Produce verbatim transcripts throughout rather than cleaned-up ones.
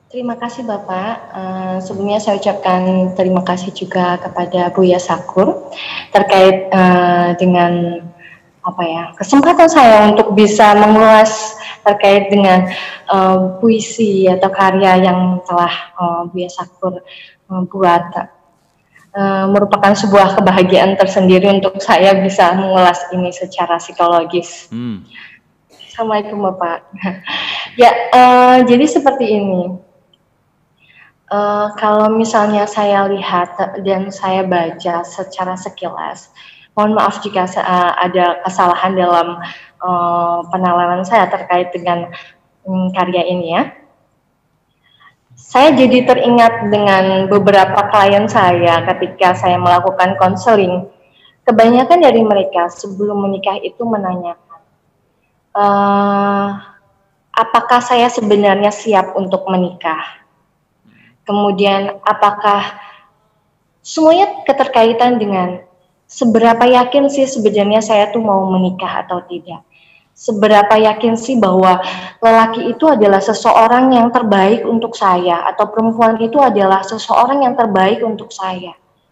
Terima kasih Bapak. Uh, sebelumnya saya ucapkan terima kasih juga kepada Buya Sakur terkait uh, dengan apa ya kesempatan saya untuk bisa mengulas terkait dengan uh, puisi atau karya yang telah uh, Buya Sakur uh, buat. Uh, merupakan sebuah kebahagiaan tersendiri untuk saya bisa mengulas ini secara psikologis. Hmm. Assalamualaikum Bapak. Ya, uh, jadi seperti ini. Uh, kalau misalnya saya lihat dan saya baca secara sekilas, mohon maaf jika uh, ada kesalahan dalam uh, penalaran saya terkait dengan um, karya ini ya. Saya jadi teringat dengan beberapa klien saya ketika saya melakukan konseling. Kebanyakan dari mereka sebelum menikah itu menanyakan, uh, apakah saya sebenarnya siap untuk menikah? Kemudian apakah semuanya keterkaitan dengan seberapa yakin sih sebenarnya saya tuh mau menikah atau tidak? Seberapa yakin sih bahwa lelaki itu adalah seseorang yang terbaik untuk saya atau perempuan itu adalah seseorang yang terbaik untuk saya?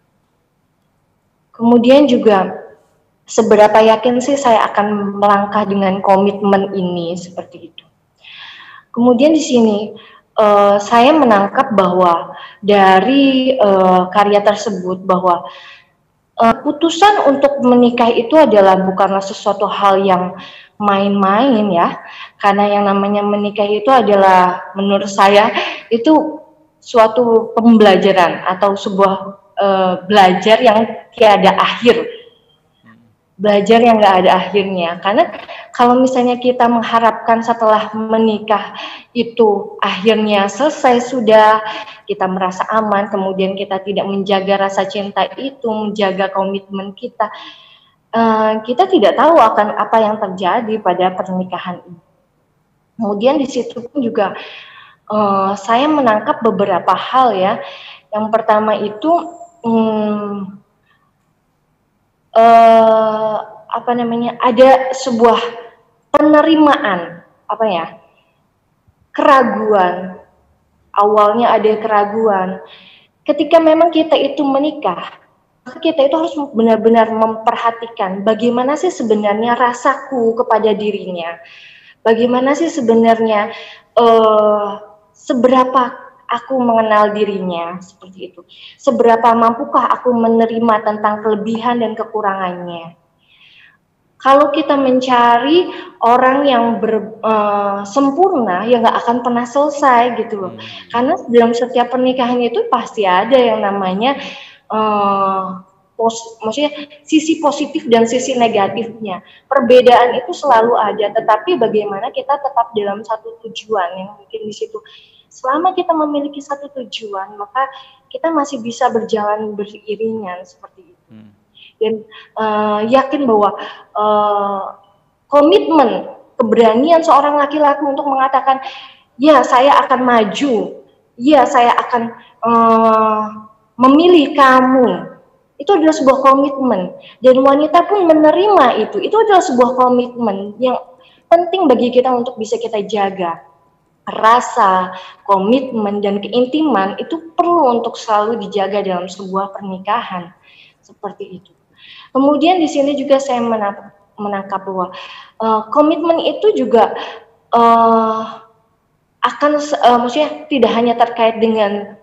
Kemudian juga seberapa yakin sih saya akan melangkah dengan komitmen ini seperti itu. Kemudian di sini uh, saya menangkap bahwa dari uh, karya tersebut bahwa uh, putusan untuk menikah itu adalah bukanlah sesuatu hal yang main-main ya, karena yang namanya menikah itu adalah menurut saya itu suatu pembelajaran atau sebuah uh, belajar yang tiada akhir, belajar yang gak ada akhirnya. Karena kalau misalnya kita mengharapkan setelah menikah itu akhirnya selesai sudah, kita merasa aman, kemudian kita tidak menjaga rasa cinta itu, menjaga komitmen kita, Uh, kita tidak tahu akan apa yang terjadi pada pernikahan ini. Kemudian di situ pun juga uh, saya menangkap beberapa hal ya. Yang pertama itu um, uh, apa namanya ada sebuah penerimaan apa ya keraguan. Awalnya ada keraguan. Ketika memang kita itu menikah, kita itu harus benar-benar memperhatikan bagaimana sih sebenarnya rasaku kepada dirinya, bagaimana sih sebenarnya uh, seberapa aku mengenal dirinya, seperti itu, seberapa mampukah aku menerima tentang kelebihan dan kekurangannya. Kalau kita mencari orang yang ber, uh, sempurna, ya nggak akan pernah selesai gitu loh, karena dalam setiap pernikahan itu pasti ada yang namanya Uh, pos, maksudnya sisi positif dan sisi negatifnya. Perbedaan itu selalu ada, tetapi bagaimana kita tetap dalam satu tujuan yang mungkin di situ. Selama kita memiliki satu tujuan, maka kita masih bisa berjalan beriringan seperti itu. Hmm. Dan uh, yakin bahwa uh, komitmen, keberanian seorang laki-laki untuk mengatakan, ya saya akan maju, ya saya akan uh, memilih kamu, itu adalah sebuah komitmen, dan wanita pun menerima itu, itu adalah sebuah komitmen yang penting bagi kita untuk bisa kita jaga. Rasa, komitmen, dan keintiman itu perlu untuk selalu dijaga dalam sebuah pernikahan, seperti itu. Kemudian di sini juga saya menangkap, menangkap bahwa uh, komitmen itu juga uh, akan, uh, maksudnya tidak hanya terkait dengan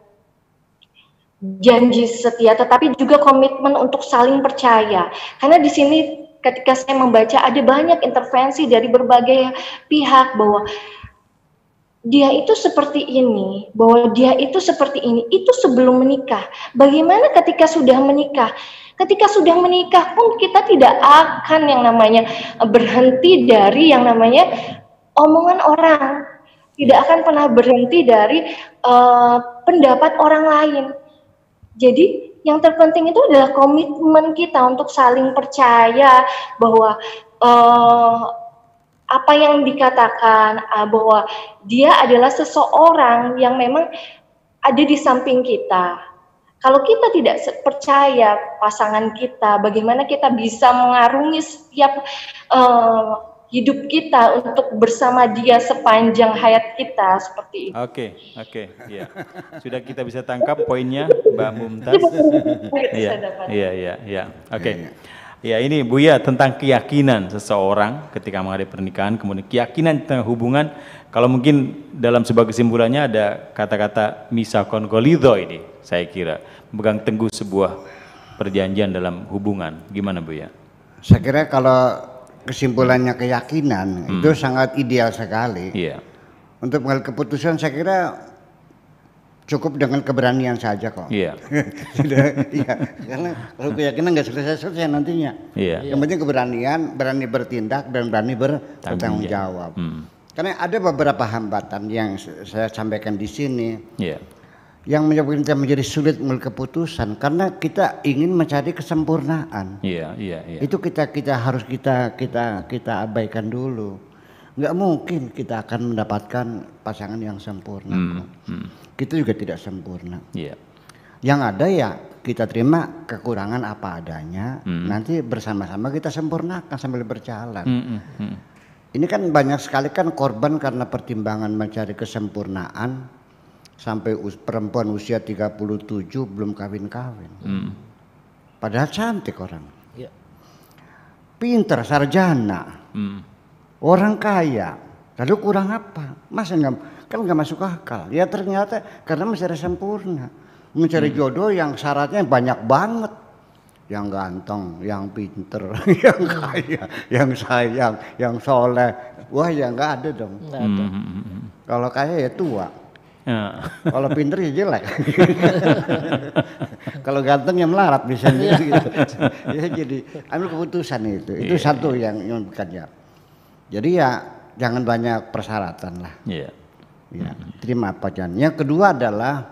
janji setia, tetapi juga komitmen untuk saling percaya. Karena di sini ketika saya membaca ada banyak intervensi dari berbagai pihak bahwa dia itu seperti ini, bahwa dia itu seperti ini, itu sebelum menikah. Bagaimana ketika sudah menikah? Ketika sudah menikah pun kita tidak akan yang namanya berhenti dari yang namanya omongan orang. Tidak akan pernah berhenti dari uh, pendapat orang lain. Jadi yang terpenting itu adalah komitmen kita untuk saling percaya bahwa uh, apa yang dikatakan uh, bahwa dia adalah seseorang yang memang ada di samping kita. Kalau kita tidak percaya pasangan kita, bagaimana kita bisa mengarungi setiap uh, hidup kita untuk bersama dia sepanjang hayat kita, seperti itu. Oke, oke, ya. Sudah kita bisa tangkap poinnya, Mbak Mumtaz. Iya, iya, iya, iya. Oke. Ya, ini Buya tentang keyakinan seseorang ketika menghadapi pernikahan, kemudian keyakinan tentang hubungan. Kalau mungkin dalam sebuah kesimpulannya ada kata-kata misakon golidho ini, saya kira memegang teguh sebuah perjanjian dalam hubungan. Gimana Buya? Saya kira kalau kesimpulannya keyakinan hmm. itu sangat ideal sekali. Iya. Untuk mengambil keputusan saya kira cukup dengan keberanian saja kok. Iya. Iya. Karena kalau keyakinan nggak selesai-selesai nantinya. Iya. Yang penting keberanian, berani bertindak dan berani bertanggung jawab. Hmm. Karena ada beberapa hambatan yang saya sampaikan di sini. Iya. Yang menyebabkan kita menjadi sulit mengambil keputusan karena kita ingin mencari kesempurnaan. Iya, iya, iya. Itu kita kita harus kita kita kita abaikan dulu. Nggak mungkin kita akan mendapatkan pasangan yang sempurna. Hmm. Hmm. Kita juga tidak sempurna. Yeah. Yang ada ya kita terima kekurangan apa adanya. Hmm. Nanti bersama-sama kita sempurnakan sambil berjalan. Hmm. Hmm. Ini kan banyak sekali kan korban karena pertimbangan mencari kesempurnaan sampai us perempuan usia tiga puluh tujuh belum kawin-kawin. Hmm. Padahal cantik orang. Yeah. Pinter, sarjana. Hmm. Orang kaya, lalu kurang apa? Masa nggak, kan nggak masuk akal. Ya ternyata karena mencari sempurna, mencari hmm. jodoh yang syaratnya banyak banget, yang ganteng, yang pinter, yang kaya, yang sayang, yang soleh. Wah ya nggak ada dong. Nggak ada. Hmm. Kalau kaya ya tua, ya. Kalau pinter ya jelek. Kalau ganteng ya melarat misalnya gitu. Ya jadi ambil keputusan itu, itu yeah. satu yang yang bukan ya. Jadi ya jangan banyak persyaratan lah. Iya. Ya, terima apa jangan. Yang kedua adalah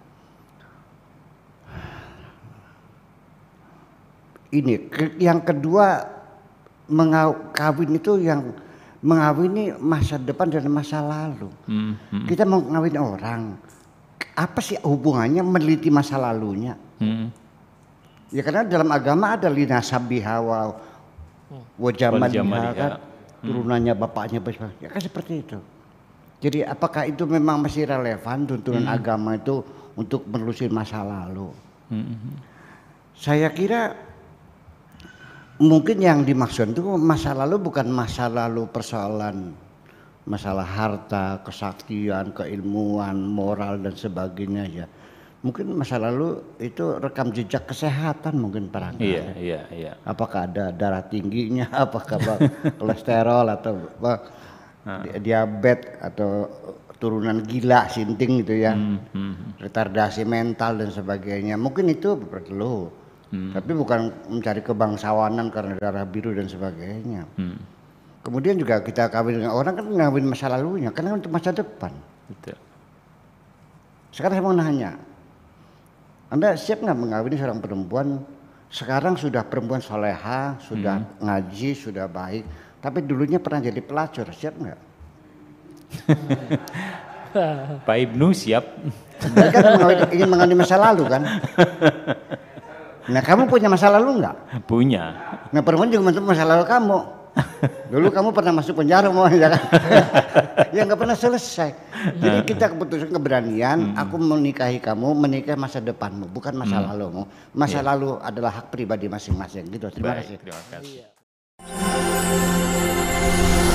ini. Ke, yang kedua mengawin itu yang mengawini masa depan dan masa lalu. Hmm, hmm. Kita mau ngawin orang, apa sih hubungannya meneliti masa lalunya? Hmm. Ya karena dalam agama ada linasabiha wa wajamaniha kan. Turunannya bapaknya ya kan seperti itu. Jadi apakah itu memang masih relevan tuntunan hmm. agama itu untuk menelusuri masa lalu? Hmm. Saya kira mungkin yang dimaksud itu masa lalu bukan masa lalu persoalan masalah harta, kesaktian, keilmuan, moral dan sebagainya ya. Mungkin masa lalu itu rekam jejak kesehatan mungkin barangkali. Iya, iya, iya. Apakah ada darah tingginya, apakah kolesterol atau apa, diabetes atau turunan gila, sinting gitu ya. Hmm, hmm. Retardasi mental dan sebagainya. Mungkin itu perlu. Hmm. Tapi bukan mencari kebangsawanan karena darah biru dan sebagainya. Hmm. Kemudian juga kita kawin dengan orang kan ngawin masa lalunya, karena untuk masa depan. Betul. Sekarang saya mau nanya, Anda siap nggak mengawini seorang perempuan sekarang sudah perempuan soleha, sudah hmm. ngaji, sudah baik, tapi dulunya pernah jadi pelacur, siap nggak? Pak Ibnu siap. Anda kan mengawini, ingin mengawini masa lalu kan? Nah kamu punya masa lalu nggak? Punya. Nah perempuan juga masa lalu kamu. Dulu kamu pernah masuk penjara mau ya kan? Ya nggak pernah selesai. Jadi kita keputusan keberanian. Hmm. Aku menikahi kamu, menikah masa depanmu, bukan masa hmm. lalumu. Masa yeah. lalu adalah hak pribadi masing-masing. Gitu. Terima Baik, kasih. Terima kasih.